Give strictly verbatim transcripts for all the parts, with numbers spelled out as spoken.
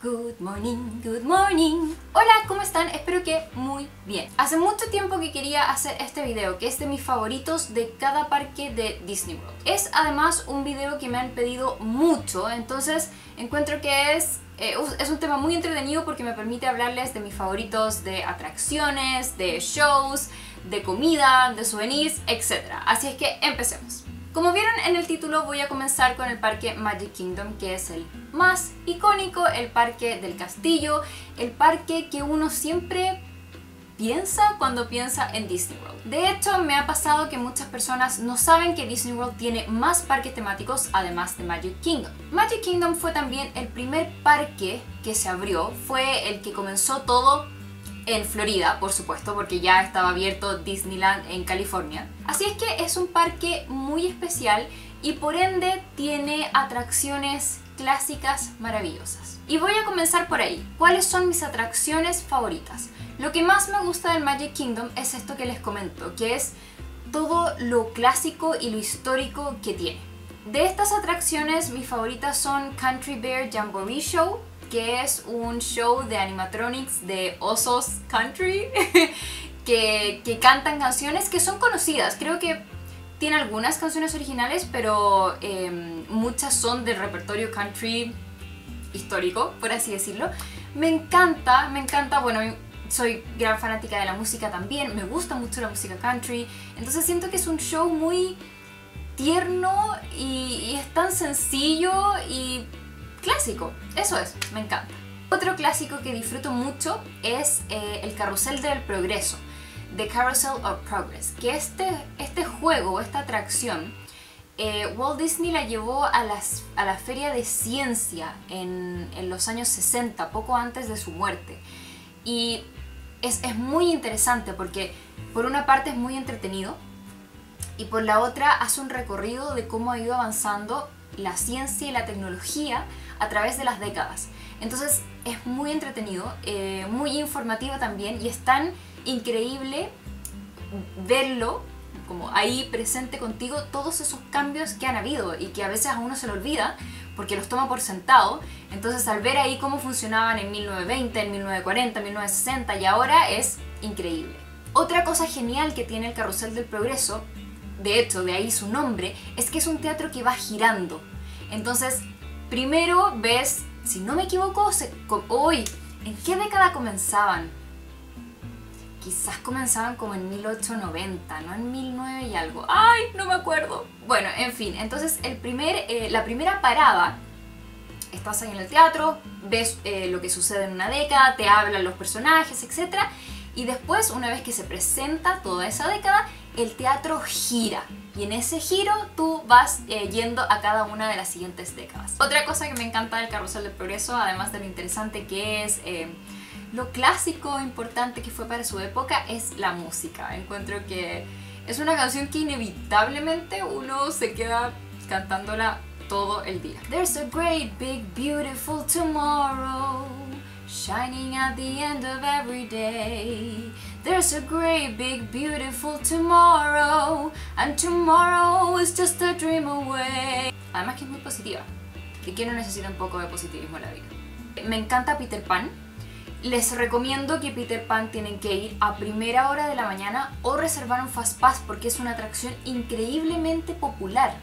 Good morning, good morning. Hola, ¿cómo están? Espero que muy bien. Hace mucho tiempo que quería hacer este video, que es de mis favoritos de cada parque de Disney World. Es además un video que me han pedido mucho, entonces encuentro que es, eh, es un tema muy entretenido porque me permite hablarles de mis favoritos de atracciones, de shows, de comida, de souvenirs, etcétera. Así es que empecemos. Como vieron en el título, voy a comenzar con el parque Magic Kingdom, que es el más icónico, el parque del castillo, el parque que uno siempre piensa cuando piensa en Disney World. De hecho, me ha pasado que muchas personas no saben que Disney World tiene más parques temáticos además de Magic Kingdom. Magic Kingdom fue también el primer parque que se abrió, fue el que comenzó todo en Florida, por supuesto, porque ya estaba abierto Disneyland en California. Así es que es un parque muy especial y por ende tiene atracciones clásicas maravillosas. Y voy a comenzar por ahí. ¿Cuáles son mis atracciones favoritas? Lo que más me gusta del Magic Kingdom es esto que les comento, que es todo lo clásico y lo histórico que tiene. De estas atracciones, mis favoritas son Country Bear Jamboree Show, que es un show de animatronics de osos country que, que cantan canciones que son conocidas. Creo que tiene algunas canciones originales, pero eh, muchas son del repertorio country histórico, por así decirlo. Me encanta, me encanta, bueno, soy gran fanática de la música también, me gusta mucho la música country, entonces siento que es un show muy tierno y, y es tan sencillo y clásico, eso es, me encanta. Otro clásico que disfruto mucho es eh, el Carrusel del Progreso, The Carousel of Progress, que este, este juego, esta atracción, eh, Walt Disney la llevó a, las, a la Feria de Ciencia en, en los años sesenta, poco antes de su muerte. Y es, es muy interesante porque por una parte es muy entretenido y por la otra hace un recorrido de cómo ha ido avanzando la ciencia y la tecnología a través de las décadas. Entonces es muy entretenido, eh, muy informativo también, y es tan increíble verlo como ahí presente contigo, todos esos cambios que han habido y que a veces a uno se le olvida porque los toma por sentado. Entonces al ver ahí cómo funcionaban en mil novecientos veinte, en mil novecientos cuarenta, en mil novecientos sesenta y ahora, es increíble. Otra cosa genial que tiene el Carrusel del Progreso, de hecho de ahí su nombre, es que es un teatro que va girando. Entonces primero ves, si no me equivoco, se, hoy, ¿en qué década comenzaban? Quizás comenzaban como en mil ochocientos noventa, no en mil nueve y algo. ¡Ay, no me acuerdo! Bueno, en fin, entonces el primer, eh, la primera parada, estás ahí en el teatro, ves eh, lo que sucede en una década, te hablan los personajes, etcétera. Y después, una vez que se presenta toda esa década, el teatro gira. Y en ese giro tú vas eh, yendo a cada una de las siguientes décadas. Otra cosa que me encanta del Carrusel del Progreso, además de lo interesante que es, eh, lo clásico e importante que fue para su época, es la música. Encuentro que es una canción que inevitablemente uno se queda cantándola todo el día. There's a great big beautiful tomorrow shining at the end of every day. There's a great big beautiful tomorrow, and tomorrow is just a dream away. Además que es muy positiva, que quién no necesita un poco de positivismo en la vida. Me encanta Peter Pan. Les recomiendo que Peter Pan tienen que ir a primera hora de la mañana o reservar un Fast Pass porque es una atracción increíblemente popular.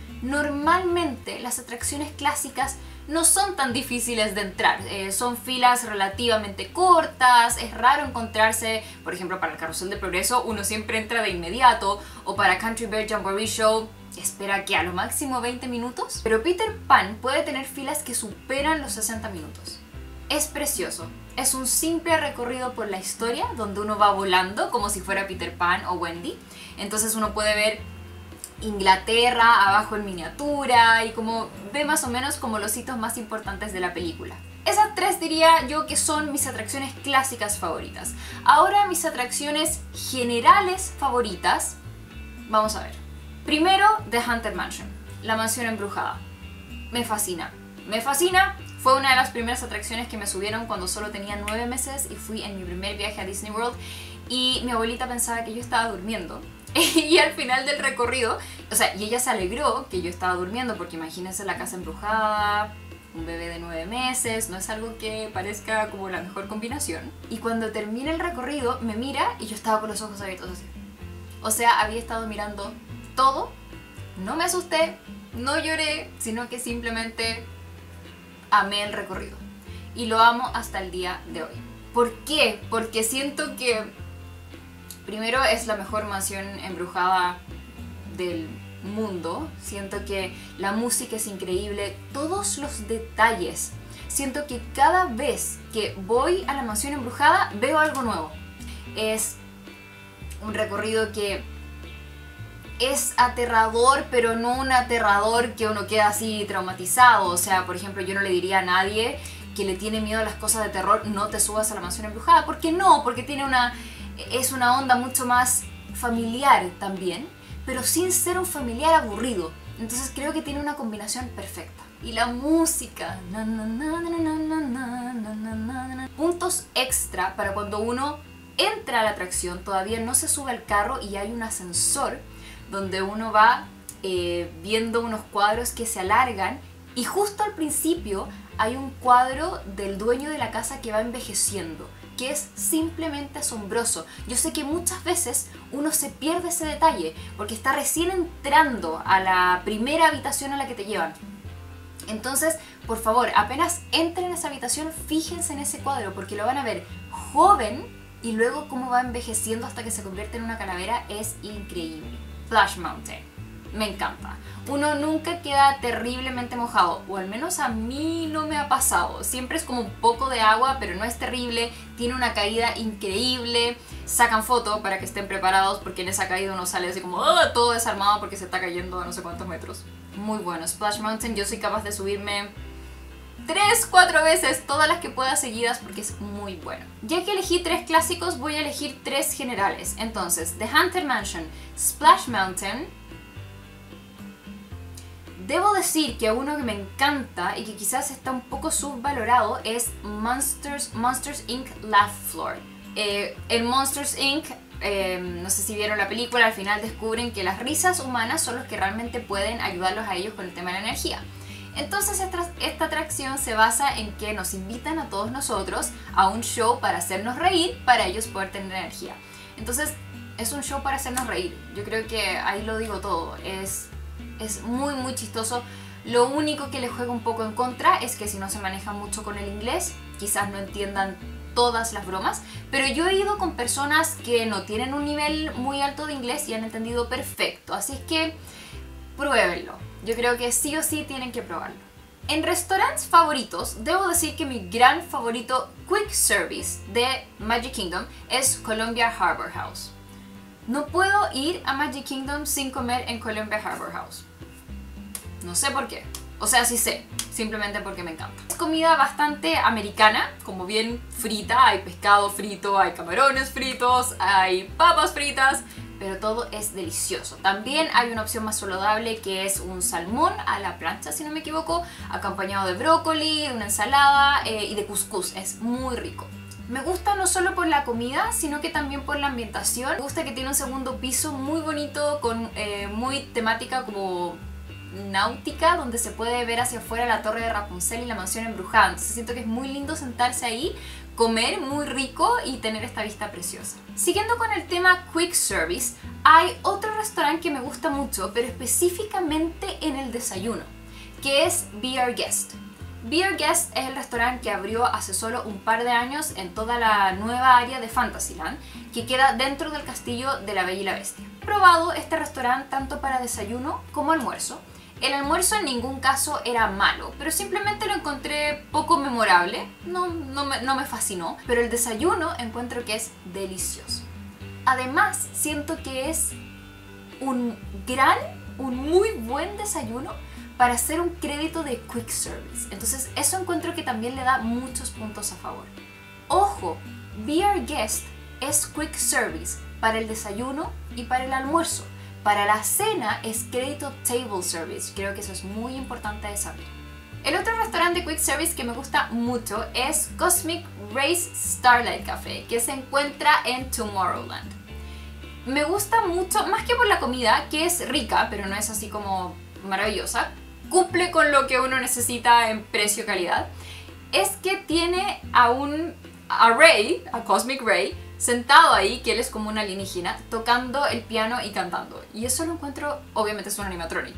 Normalmente las atracciones clásicas no son tan difíciles de entrar, eh, son filas relativamente cortas, es raro encontrarse, por ejemplo para el Carrusel del Progreso uno siempre entra de inmediato, o para Country Bear Jamboree Show espera que a lo máximo veinte minutos, pero Peter Pan puede tener filas que superan los sesenta minutos. Es precioso, es un simple recorrido por la historia donde uno va volando como si fuera Peter Pan o Wendy, entonces uno puede ver Inglaterra abajo en miniatura y como ve más o menos como los hitos más importantes de la película. Esas tres diría yo que son mis atracciones clásicas favoritas. Ahora mis atracciones generales favoritas, vamos a ver. Primero, The Haunted Mansion, la mansión embrujada. Me fascina, me fascina. Fue una de las primeras atracciones que me subieron cuando solo tenía nueve meses y fui en mi primer viaje a Disney World y mi abuelita pensaba que yo estaba durmiendo. Y al final del recorrido, o sea, y ella se alegró que yo estaba durmiendo porque imagínense la casa embrujada, un bebé de nueve meses, no es algo que parezca como la mejor combinación. Y cuando termina el recorrido me mira y yo estaba con los ojos abiertos así. O sea, había estado mirando todo, no me asusté, no lloré, sino que simplemente amé el recorrido. Y lo amo hasta el día de hoy. ¿Por qué? Porque siento que primero es la mejor mansión embrujada del mundo. Siento que la música es increíble, todos los detalles. Siento que cada vez que voy a la mansión embrujada veo algo nuevo. Es un recorrido que es aterrador, pero no un aterrador que uno queda así traumatizado. O sea, por ejemplo, yo no le diría a nadie que le tiene miedo a las cosas de terror, no te subas a la mansión embrujada. ¿Por qué no? Porque tiene una, es una onda mucho más familiar también, pero sin ser un familiar aburrido. Entonces creo que tiene una combinación perfecta. Y la música. Na, na, na, na, na, na, na, na, na, na. Puntos extra para cuando uno entra a la atracción, todavía no se sube al carro y hay un ascensor donde uno va eh, viendo unos cuadros que se alargan, y justo al principio hay un cuadro del dueño de la casa que va envejeciendo, que es simplemente asombroso. Yo sé que muchas veces uno se pierde ese detalle porque está recién entrando a la primera habitación a la que te llevan. Entonces, por favor, apenas entren a esa habitación, fíjense en ese cuadro porque lo van a ver joven y luego cómo va envejeciendo hasta que se convierte en una calavera. Es increíble. Splash Mountain, me encanta. Uno nunca queda terriblemente mojado, o al menos a mí no me ha pasado. Siempre es como un poco de agua, pero no es terrible. Tiene una caída increíble. Sacan foto para que estén preparados porque en esa caída uno sale así como ¡oh!, todo desarmado porque se está cayendo a no sé cuántos metros. Muy bueno. Splash Mountain, yo soy capaz de subirme tres, cuatro veces, todas las que pueda seguidas, porque es muy bueno. Ya que elegí tres clásicos, voy a elegir tres generales. Entonces, The Haunted Mansion, Splash Mountain. Debo decir que uno que me encanta y que quizás está un poco subvalorado es Monsters, Monsters incorporated. Laugh Floor. Eh, en Monsters incorporated, eh, no sé si vieron la película, al final descubren que las risas humanas son los que realmente pueden ayudarlos a ellos con el tema de la energía. Entonces esta, esta atracción se basa en que nos invitan a todos nosotros a un show para hacernos reír, para ellos poder tener energía. Entonces es un show para hacernos reír. Yo creo que ahí lo digo todo. Es, es muy muy chistoso. Lo único que le juega un poco en contra es que si no se maneja mucho con el inglés, quizás no entiendan todas las bromas, pero yo he ido con personas que no tienen un nivel muy alto de inglés y han entendido perfecto. Así es que pruébenlo. Yo creo que sí o sí tienen que probarlo. En restaurantes favoritos, debo decir que mi gran favorito Quick Service de Magic Kingdom es Columbia Harbor House. No puedo ir a Magic Kingdom sin comer en Columbia Harbor House. No sé por qué. O sea, sí sé, simplemente porque me encanta. Es comida bastante americana, como bien frita. Hay pescado frito, hay camarones fritos, hay papas fritas, pero todo es delicioso. También hay una opción más saludable que es un salmón a la plancha, si no me equivoco, acompañado de brócoli, de una ensalada eh, y de cuscús. Es muy rico. Me gusta no solo por la comida, sino que también por la ambientación. Me gusta que tiene un segundo piso muy bonito, con eh, muy temática como náutica, donde se puede ver hacia afuera la torre de Rapunzel y la mansión embrujada. Entonces siento que es muy lindo sentarse ahí, comer muy rico y tener esta vista preciosa. Siguiendo con el tema Quick Service, hay otro restaurante que me gusta mucho, pero específicamente en el desayuno, que es Be Our Guest. Be Our Guest es el restaurante que abrió hace solo un par de años en toda la nueva área de Fantasyland, que queda dentro del castillo de la Bella y la Bestia. He probado este restaurante tanto para desayuno como almuerzo. El almuerzo en ningún caso era malo, pero simplemente lo encontré poco memorable, no, no, me, no me fascinó, pero el desayuno encuentro que es delicioso. Además, siento que es un gran, un muy buen desayuno para hacer un crédito de Quick Service. Entonces eso encuentro que también le da muchos puntos a favor. Ojo, Be Our Guest es Quick Service para el desayuno y para el almuerzo. Para la cena es crédito Table Service. Creo que eso es muy importante de saber. El otro restaurante de Quick Service que me gusta mucho es Cosmic Race Starlight Café, que se encuentra en Tomorrowland. Me gusta mucho, más que por la comida, que es rica, pero no es así como maravillosa. cumple con lo que uno necesita en precio-calidad, es que tiene a un a Ray, a Cosmic Ray, sentado ahí, que él es como una alienígena, tocando el piano y cantando. Y eso lo encuentro, obviamente es un animatronic.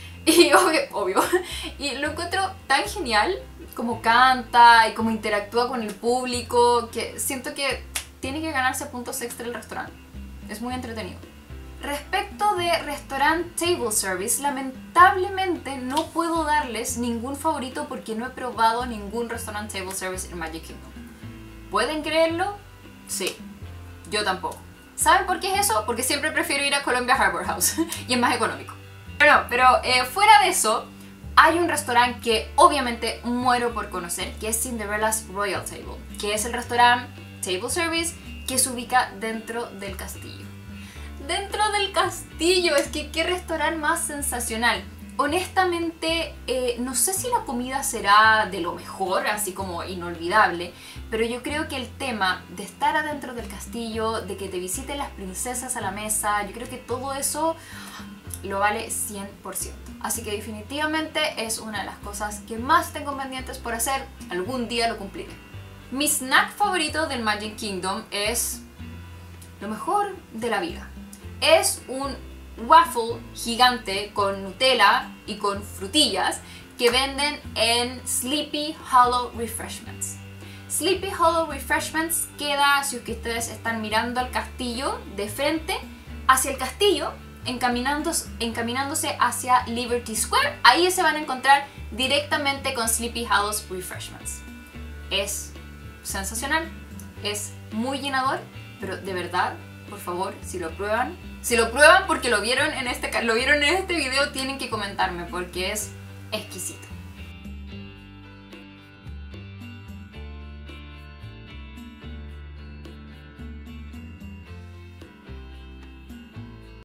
Y obvio, obvio, y lo encuentro tan genial, como canta y como interactúa con el público, que siento que tiene que ganarse puntos extra el restaurante. Es muy entretenido. Respecto de restaurant table service, lamentablemente no puedo darles ningún favorito porque no he probado ningún restaurant table service en Magic Kingdom. ¿Pueden creerlo? Sí. Yo tampoco. ¿Saben por qué es eso? Porque siempre prefiero ir a Columbia Harbor House y es más económico. Pero no, pero eh, fuera de eso, hay un restaurante que obviamente muero por conocer, que es Cinderella's Royal Table, que es el restaurante table service que se ubica dentro del castillo. Dentro del castillo, es que qué restaurante más sensacional. Honestamente, eh, no sé si la comida será de lo mejor, así como inolvidable, pero yo creo que el tema de estar adentro del castillo, de que te visiten las princesas a la mesa, yo creo que todo eso lo vale cien por ciento. Así que definitivamente es una de las cosas que más tengo pendientes por hacer. Algún día lo cumpliré. Mi snack favorito del Magic Kingdom es lo mejor de la vida. Es un waffle gigante con Nutella y con frutillas que venden en Sleepy Hollow Refreshments. Sleepy Hollow Refreshments queda, si ustedes están mirando al castillo, de frente hacia el castillo, encaminándose, encaminándose hacia Liberty Square. Ahí se van a encontrar directamente con Sleepy Hollow Refreshments. Es sensacional, es muy llenador, pero de verdad, por favor, si lo prueban, si lo prueban porque lo vieron en este, lo vieron en este video, tienen que comentarme porque es exquisito.